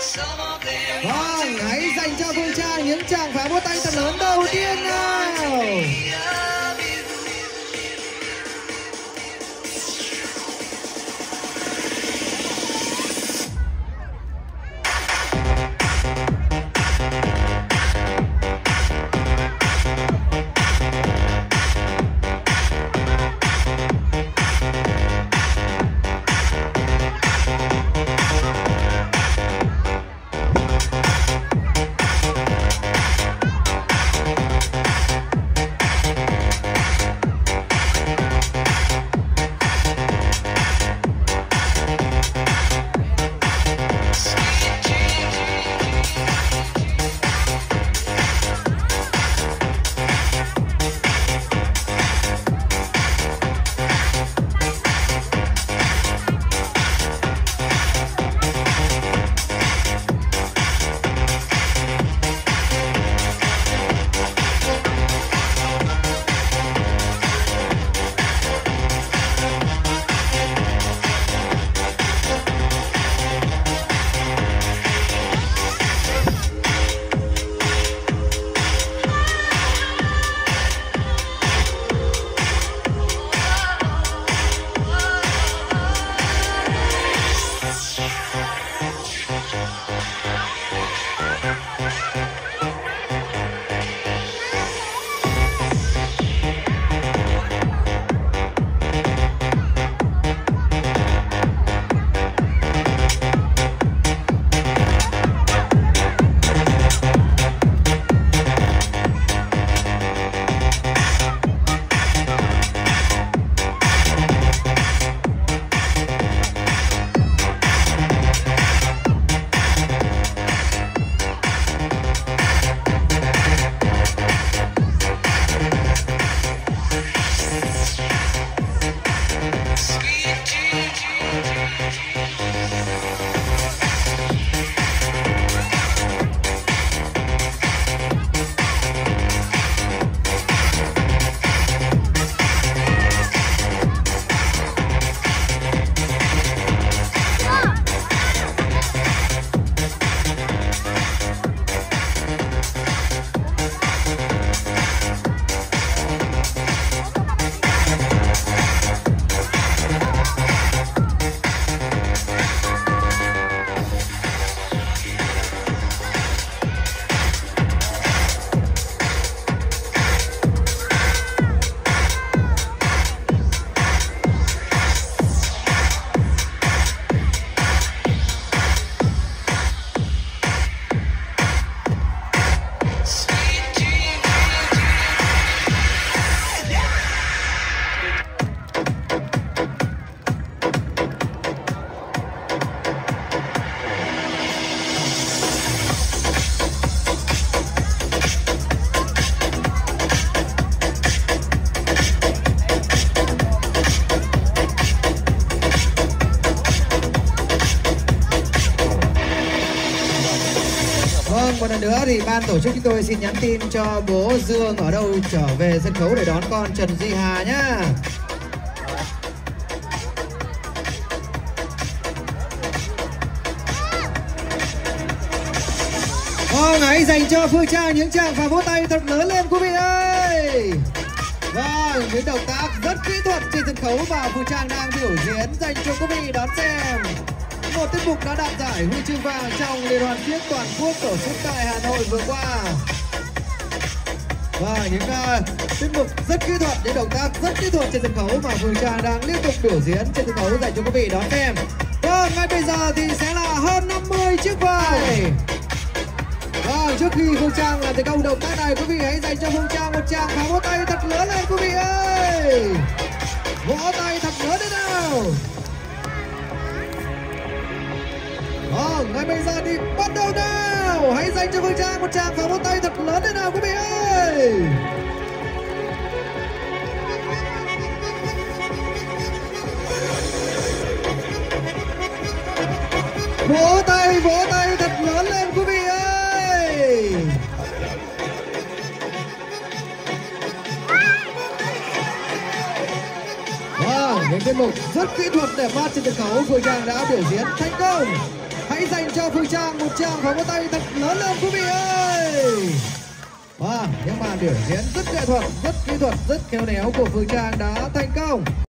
Vâng, hãy dành cho Phương Trang những tràng pháo vỗ tay thật lớn đầu tiên nào. Một lần nữa thì ban tổ chức chúng tôi xin nhắn tin cho bố Dương ở đâu trở về sân khấu để đón con Trần Duy Hà nhá. Vâng, hãy dành cho Phương Trang những tràng pháo vỗ tay thật lớn lên quý vị ơi. Vâng, những động tác rất kỹ thuật trên sân khấu và Phương Trang đang biểu diễn dành cho quý vị đón xem. Một tiết mục đã đạt giải huy chương vàng trong liên hoan xiếc toàn quốc tổ chức tại Hà Nội vừa qua. Và những tiết mục rất kỹ thuật, những động tác rất kỹ thuật trên sân khấu mà Phương Trang đang liên tục biểu diễn trên sân khấu dành cho quý vị đón xem. Vâng, ngay bây giờ thì sẽ là hơn 50 chiếc vàng. Vâng, trước khi Phương Trang làm thành công động tác này, quý vị hãy dành cho Phương Trang một tràng pháo vỗ tay thật lớn lên quý vị ơi. Vỗ tay thật lớn lên nào. Vâng, ngay bây giờ thì bắt đầu nào. Hãy dành cho Phương Trang một tràng pháo vỗ tay thật lớn lên nào quý vị ơi. Vỗ tay thật lớn lên quý vị ơi. Vâng, những tiết mục rất kỹ thuật đẹp mắt trên sân khấu Phương Trang đã biểu diễn thành công. Hãy dành cho Phương Trang một một tràng pháo tay thật lớn lên quý vị ơi. Wow, những màn biểu diễn rất nghệ thuật, rất kỹ thuật, rất khéo léo của Phương Trang đã thành công.